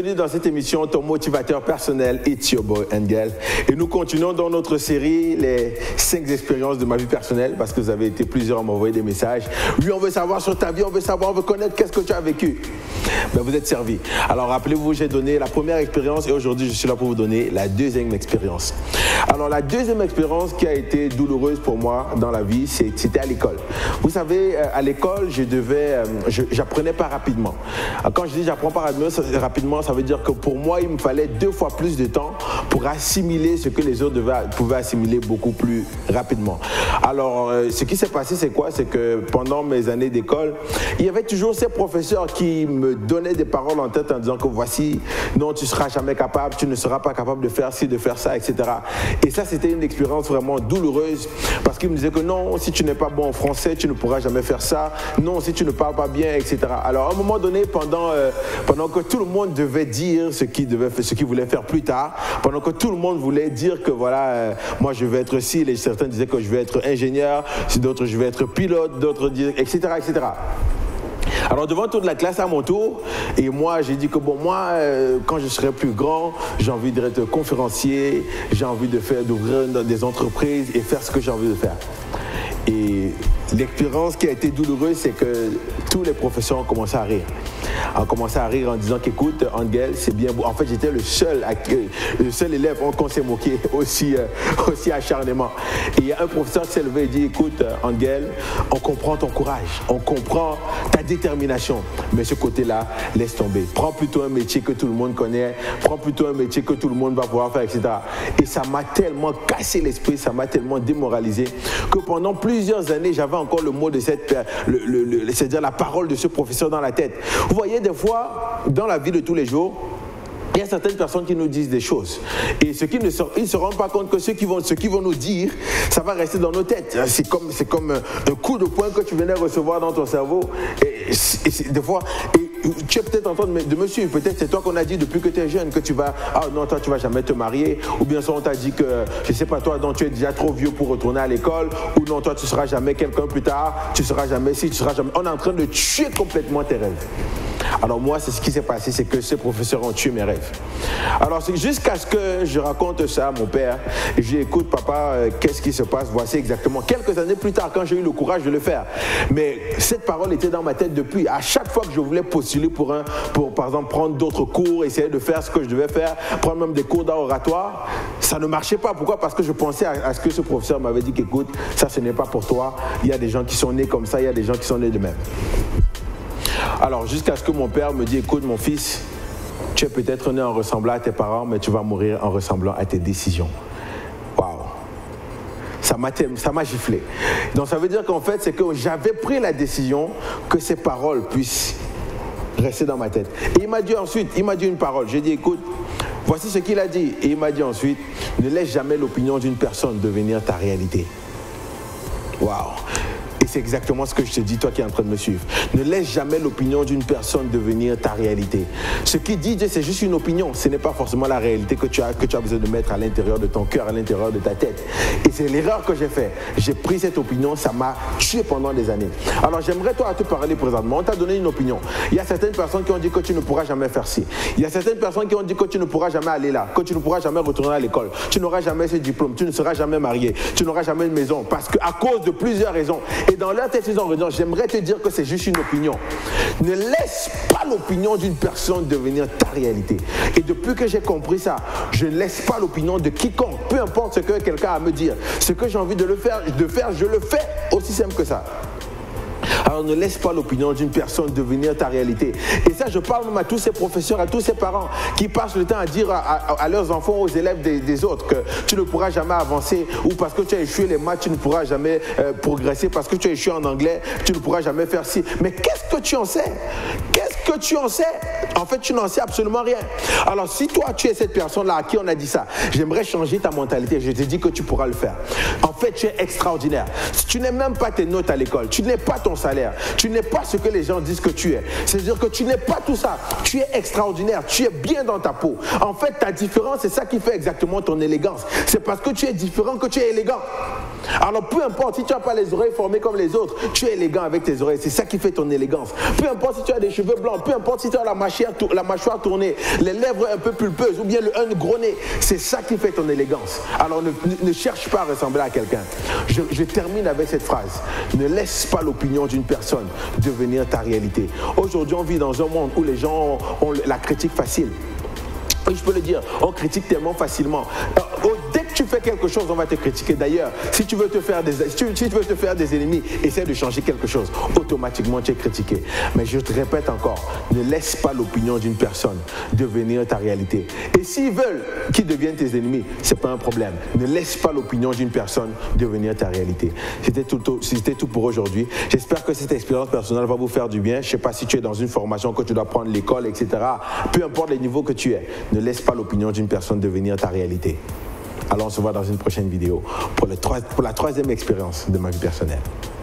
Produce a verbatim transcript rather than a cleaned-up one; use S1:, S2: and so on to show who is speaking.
S1: bienvenue dans cette émission, ton motivateur personnel, It's your boy Angel. Et nous continuons dans notre série, les cinq expériences de ma vie personnelle, parce que vous avez été plusieurs à m'envoyer des messages. Oui, on veut savoir sur ta vie, on veut savoir, on veut connaître qu'est-ce que tu as vécu. Ben, vous êtes servis. Alors rappelez-vous, j'ai donné la première expérience et aujourd'hui je suis là pour vous donner la deuxième expérience. Alors la deuxième expérience qui a été douloureuse pour moi dans la vie, c'était à l'école. Vous savez, à l'école, je devais, j'apprenais pas rapidement. Quand je dis j'apprends pas rapidement, ça veut dire que pour moi, il me fallait deux fois plus de temps pour assimiler ce que les autres devaient, pouvaient assimiler beaucoup plus rapidement. Alors, ce qui s'est passé, c'est quoi? C'est que pendant mes années d'école, il y avait toujours ces professeurs qui me donnaient des paroles en tête en disant que voici, non, tu ne seras jamais capable, tu ne seras pas capable de faire ci, de faire ça, et cetera. Et ça, c'était une expérience vraiment douloureuse parce qu'ils me disaient que non, si tu n'es pas bon en français, tu ne pourras jamais faire ça. Non, si tu ne parles pas bien, et cetera. Alors, à un moment donné, pendant, euh, pendant que tout le monde devait dire ce qu'il devait, ce qu'il voulait faire plus tard, pendant que tout le monde voulait dire que voilà, euh, moi je vais être ci, et certains disaient que je vais être ingénieur, d'autres je vais être pilote, d'autres disaient, et cetera, et cetera. Alors devant toute la classe à mon tour, et moi j'ai dit que bon, moi euh, quand je serai plus grand, j'ai envie d'être conférencier, j'ai envie de faire, d'ouvrir des entreprises et faire ce que j'ai envie de faire. Et l'expérience qui a été douloureuse, c'est que tous les professeurs ont commencé à rire. Ont commencé à rire en disant qu'écoute, Angel, c'est bien beau. En fait, j'étais le seul, le seul élève qu'on s'est moqué aussi, euh, aussi acharnement. Et il y a un professeur qui s'est levé et dit, écoute, Angel, on comprend ton courage, on comprend ta détermination, mais ce côté-là, laisse tomber. Prends plutôt un métier que tout le monde connaît, prends plutôt un métier que tout le monde va pouvoir faire, et cetera. Et ça m'a tellement cassé l'esprit, ça m'a tellement démoralisé que pendant plusieurs années, j'avais encore le mot de cette, le, le, le, c'est-à-dire la parole de ce professeur dans la tête. Vous voyez, des fois, dans la vie de tous les jours, il y a certaines personnes qui nous disent des choses. Et ceux qui ne se, ils ne se rendent pas compte que ceux qui vont, ceux qui vont nous dire, ça va rester dans nos têtes. C'est comme, c'est comme un coup de poing que tu venais recevoir dans ton cerveau. Et, et des fois, et tu es peut-être en train de me suivre. Peut-être c'est toi qu'on a dit depuis que tu es jeune que tu vas, ah non, toi tu vas jamais te marier. Ou bien soit on t'a dit que, je sais pas toi, non, tu es déjà trop vieux pour retourner à l'école. Ou non, toi tu seras jamais quelqu'un plus tard. Tu seras jamais ci, tu seras jamais. On est en train de tuer complètement tes rêves. Alors moi, c'est ce qui s'est passé, c'est que ces professeurs ont tué mes rêves. Alors c'est jusqu'à ce que je raconte ça à mon père. Et je lui dis, écoute papa, euh, qu'est-ce qui se passe? Voici exactement. Quelques années plus tard, quand j'ai eu le courage de le faire. Mais cette parole était dans ma tête depuis. À chaque fois que je voulais postuler pour, un, pour par exemple, prendre d'autres cours, essayer de faire ce que je devais faire, prendre même des cours d'oratoire, ça ne marchait pas. Pourquoi? Parce que je pensais à, à ce que ce professeur m'avait dit qu'écoute, ça ce n'est pas pour toi. Il y a des gens qui sont nés comme ça, il y a des gens qui sont nés de même. Alors, jusqu'à ce que mon père me dise, écoute mon fils, tu es peut-être né en ressemblant à tes parents, mais tu vas mourir en ressemblant à tes décisions. Waouh! Ça m'a, ça m'a giflé. Donc ça veut dire qu'en fait, c'est que j'avais pris la décision que ces paroles puissent rester dans ma tête. Et il m'a dit ensuite, il m'a dit une parole. J'ai dit, écoute, voici ce qu'il a dit. Et il m'a dit ensuite, ne laisse jamais l'opinion d'une personne devenir ta réalité. Waouh! C'est exactement ce que je te dis, toi qui es en train de me suivre. Ne laisse jamais l'opinion d'une personne devenir ta réalité. Ce qu'il dit, c'est juste une opinion. Ce n'est pas forcément la réalité que tu as, que tu as besoin de mettre à l'intérieur de ton cœur, à l'intérieur de ta tête. Et c'est l'erreur que j'ai faite. J'ai pris cette opinion, ça m'a tué pendant des années. Alors j'aimerais toi te parler présentement. On t'a donné une opinion. Il y a certaines personnes qui ont dit que tu ne pourras jamais faire ci. Il y a certaines personnes qui ont dit que tu ne pourras jamais aller là, que tu ne pourras jamais retourner à l'école. Tu n'auras jamais ce diplôme, tu ne seras jamais marié, tu n'auras jamais une maison. Parce qu'à cause de plusieurs raisons. Et dans leur tête, ils ont raison. J'aimerais te dire que c'est juste une opinion. Ne laisse pas l'opinion d'une personne devenir ta réalité. Et depuis que j'ai compris ça, je ne laisse pas l'opinion de quiconque, peu importe ce que quelqu'un a à me dire. Ce que j'ai envie de le faire, de faire, je le fais. Aussi simple que ça. Alors ne laisse pas l'opinion d'une personne devenir ta réalité. Et ça, je parle même à tous ces professeurs, à tous ces parents qui passent le temps à dire à, à, à leurs enfants, aux élèves des, des autres que tu ne pourras jamais avancer, ou parce que tu as échoué les maths, tu ne pourras jamais euh, progresser, parce que tu as échoué en anglais, tu ne pourras jamais faire ci. Mais qu'est-ce que tu en sais? Qu'est-ce que tu en sais? En fait, tu n'en sais absolument rien. Alors si toi, tu es cette personne-là à qui on a dit ça, j'aimerais changer ta mentalité. Je te dis que tu pourras le faire. En fait, tu es extraordinaire. Tu n'es même pas tes notes à l'école, tu n'es pas ton salaire, tu n'es pas ce que les gens disent que tu es. C'est-à-dire que tu n'es pas tout ça. Tu es extraordinaire, tu es bien dans ta peau. En fait, ta différence, c'est ça qui fait exactement ton élégance. C'est parce que tu es différent que tu es élégant. Alors peu importe si tu n'as pas les oreilles formées comme les autres, tu es élégant avec tes oreilles, c'est ça qui fait ton élégance. Peu importe si tu as des cheveux blancs, peu importe si tu as la mâchoire, la mâchoire tournée, les lèvres un peu pulpeuses ou bien le, un gros nez, c'est ça qui fait ton élégance. Alors ne, ne cherche pas à ressembler à quelqu'un. Je, je termine avec cette phrase. Ne laisse pas l'opinion d'une personne devenir ta réalité. Aujourd'hui, on vit dans un monde où les gens ont la critique facile. Oui, je peux le dire, on critique tellement facilement. Euh, dès que tu fais quelque chose, on va te critiquer. D'ailleurs, si tu veux te faire des, si tu, si tu veux te faire des ennemis, essaie de changer quelque chose. Automatiquement, tu es critiqué. Mais je te répète encore, ne laisse pas l'opinion d'une personne devenir ta réalité. Et s'ils veulent qu'ils deviennent tes ennemis, ce n'est pas un problème. Ne laisse pas l'opinion d'une personne devenir ta réalité. C'était tout, c'était tout pour aujourd'hui. J'espère que cette expérience personnelle va vous faire du bien. Je ne sais pas si tu es dans une formation que tu dois prendre l'école, et cetera. Peu importe les niveaux que tu es. Ne laisse pas l'opinion d'une personne devenir ta réalité. Alors on se voit dans une prochaine vidéo pour, le, pour la troisième expérience de ma vie personnelle.